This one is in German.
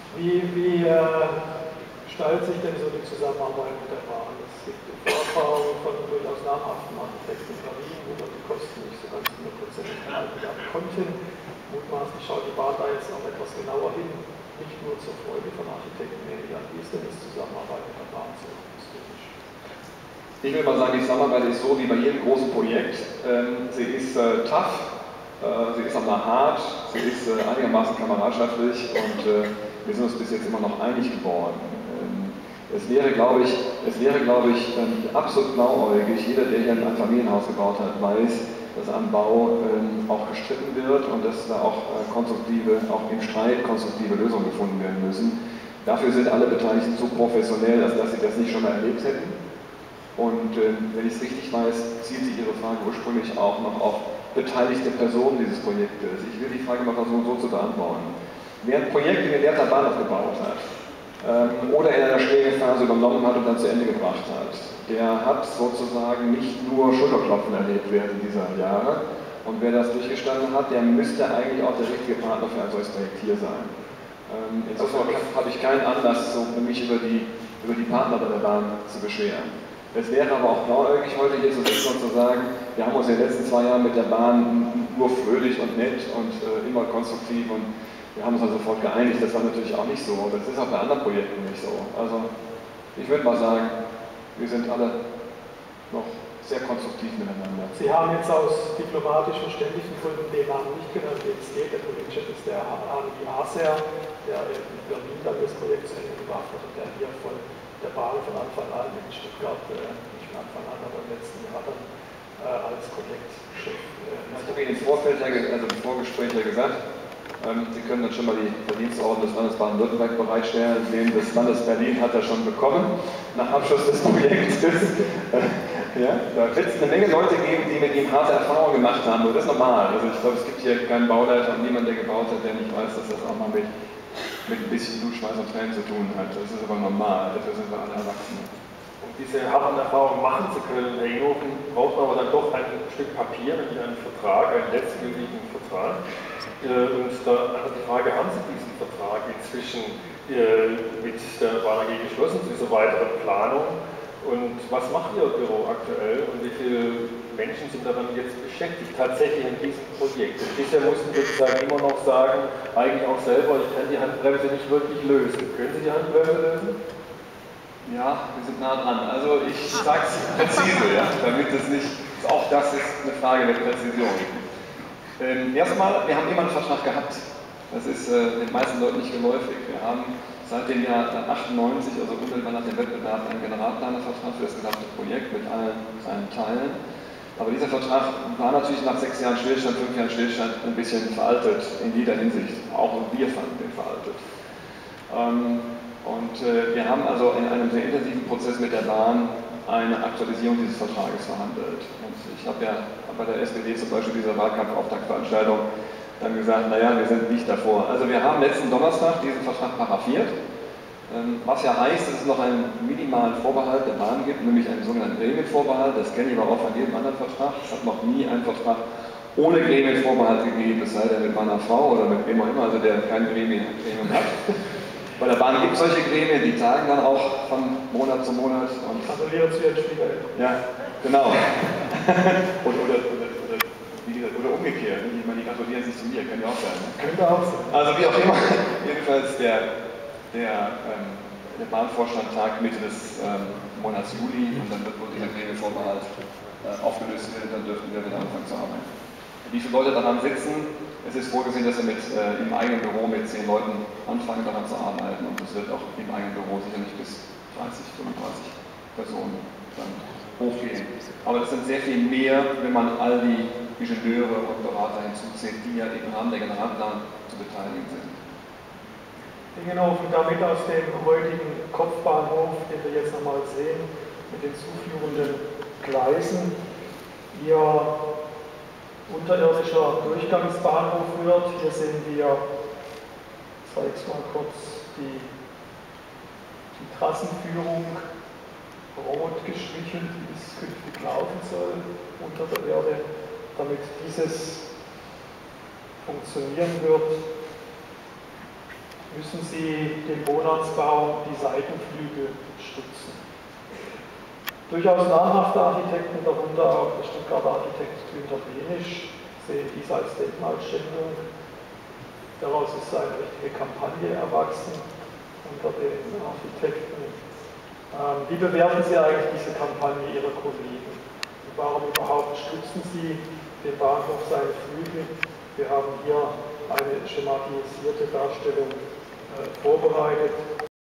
Wie gestaltet sich denn so die Zusammenarbeit mit der Bahn? Es gibt Vorerfahrungen von durchaus namhaften Architekten in Berlin, wo man die Kosten nicht so ganz 100% gehalten werden konnten. Mutmaßlich schaut die Bahn da jetzt auch etwas genauer hin, nicht nur zur Freude von Architekten, nehme ich an. Wie ist denn das Zusammenarbeit mit der Bahn so historisch? Ich will mal sagen, die Zusammenarbeit ist so wie bei jedem großen Projekt. Sie ist tough, sie ist auch mal hart, sie ist einigermaßen kameradschaftlich und wir sind uns bis jetzt immer noch einig geworden. Es wäre, glaube ich, absolut blauäugig. Jeder, der hier ein Familienhaus gebaut hat, weiß, dass am Bau auch gestritten wird und dass da auch im Streit konstruktive Lösungen gefunden werden müssen. Dafür sind alle Beteiligten zu professionell, als dass sie das nicht schon mal erlebt hätten. Und wenn ich es richtig weiß, zielt sich Ihre Frage ursprünglich auch noch auf beteiligte Personen dieses Projektes. Ich will die Frage mal versuchen, so zu beantworten. Wer ein Projekt in der Lehrter Bahnhof gebaut hat oder in einer schwierigen Phase übernommen hat und dann zu Ende gebracht hat, der hat sozusagen nicht nur Schulterklopfen erlebt während dieser Jahre. Und wer das durchgestanden hat, der müsste eigentlich auch der richtige Partner für ein solches Projekt hier sein. Insofern habe ich keinen Anlass, mich über die Partner bei der Bahn zu beschweren. Es wäre aber auch blauäugig, heute hier zu sitzen und zu sagen, wir haben uns in den letzten 2 Jahren mit der Bahn nur fröhlich und nett und immer konstruktiv und wir haben uns also sofort geeinigt. Das war natürlich auch nicht so. Das ist auch bei anderen Projekten nicht so. Also ich würde mal sagen, wir sind alle noch sehr konstruktiv miteinander. Sie haben jetzt aus diplomatischen, ständigen Gründen den Namen nicht genannt, den es geht. Der Projektchef ist der Arni Aser, der in Berlin dann das Projekt zu Ende gebracht hat und der hier von der Bahn von Anfang an in Stuttgart, nicht von Anfang an, aber im letzten Jahr dann als Projektchef. Ich habe Ihnen im Vorfeld, also im Vorgespräch ja gesagt, Sie können dann schon mal die Verdienstorden des Landes Baden-Württemberg bereitstellen. Den des Landes Berlin hat er schon bekommen, nach Abschluss des Projektes. Ja, da wird es eine Menge Leute geben, die mit ihm harte Erfahrungen gemacht haben. Und das ist normal. Also ich glaube, es gibt hier keinen Bauleiter und niemanden, der gebaut hat, der nicht weiß, dass das auch mal mit ein bisschen Blut, Schweiß und Tränen zu tun hat. Das ist aber normal. Dafür sind wir alle Erwachsene. Um diese harten Erfahrungen machen zu können, Herr Inhofen, braucht man aber dann doch ein Stück Papier, nämlich einen Vertrag, einen letztgültigen Vertrag. Und da hat die Frage, haben Sie diesen Vertrag inzwischen mit der Bahn AG geschlossen zu dieser weiteren Planung? Und was macht Ihr Büro aktuell und wie viele Menschen sind daran jetzt beschäftigt, tatsächlich an diesem Projekt? Und bisher mussten wir sozusagen immer noch sagen, eigentlich auch selber, ich kann die Handbremse nicht wirklich lösen. Können Sie die Handbremse lösen? Ja, wir sind nah dran. Also ich sage es präzise, ja, damit es nicht, auch das ist eine Frage der Präzision. Erstmal, wir haben immer einen Vertrag gehabt. Das ist den meisten Leuten nicht geläufig. Wir haben seit dem Jahr 98, also unmittelbar nach dem Wettbewerb, einen Generalplanervertrag für das gesamte Projekt mit allen seinen Teilen. Aber dieser Vertrag war natürlich nach 6 Jahren Stillstand, 5 Jahren Stillstand ein bisschen veraltet in jeder Hinsicht. Auch wir fanden den veraltet. Wir haben also in einem sehr intensiven Prozess mit der Bahn eine Aktualisierung dieses Vertrages verhandelt. Und ich habe ja bei der SPD zum Beispiel dieser Wahlkampfauftaktveranstaltung dann gesagt, naja, wir sind nicht davor. Also wir haben letzten Donnerstag diesen Vertrag paraphiert, was ja heißt, dass es noch einen minimalen Vorbehalt der Bahn gibt, nämlich einen sogenannten Gremienvorbehalt. Das kenne ich aber auch von jedem anderen Vertrag. Es hat noch nie einen Vertrag ohne Gremienvorbehalt gegeben, es sei denn mit meiner Frau oder mit wem auch immer, also der kein Gremium hat. Bei der Bahn gibt es solche Gremien, die tagen dann auch von Monat zu Monat. Und gratuliere zu Ihren Schwiegereltern. Ja, genau. oder umgekehrt. Ich meine, die gratulieren sich zu mir, kann ja auch sein. Könnte auch sein. Also wie auch immer, jedenfalls der Bahnvorstand tagt Mitte des Monats Juli und dann wird wohl dieser Gremienvorbehalt aufgelöst werden, dann dürften wir wieder anfangen zu arbeiten. Wie viele Leute daran sitzen? Es ist vorgesehen, dass wir im eigenen Büro mit 10 Leuten anfangen, daran zu arbeiten und es wird auch im eigenen Büro sicherlich bis 30, 35 Personen dann hochgehen. Aber das sind sehr viel mehr, wenn man all die Ingenieure und Berater hinzuzählt, die ja im Rahmen der Generalplanung zu beteiligen sind. Ingenhofen, damit aus dem heutigen Kopfbahnhof, den wir jetzt nochmal sehen, mit den zuführenden Gleisen, Ihr unterirdischer Durchgangsbahnhof wird. Hier sehen wir, ich zeige es mal kurz, die Trassenführung rot gestrichen, wie es künftig laufen soll unter der Erde, damit dieses funktionieren wird. müssen Sie den Wohnarztbau die Seitenflügel stützen. Durchaus namhafte Architekten, darunter auch der Stuttgarter Architekt Günter Behnisch, sehen dies als Denkmalschändung. Daraus ist eine richtige Kampagne erwachsen unter den Architekten. Wie bewerten Sie eigentlich diese Kampagne Ihrer Kollegen? Und warum überhaupt stützen Sie den Bahnhof seine Flügel? Wir haben hier eine schematisierte Darstellung vorbereitet.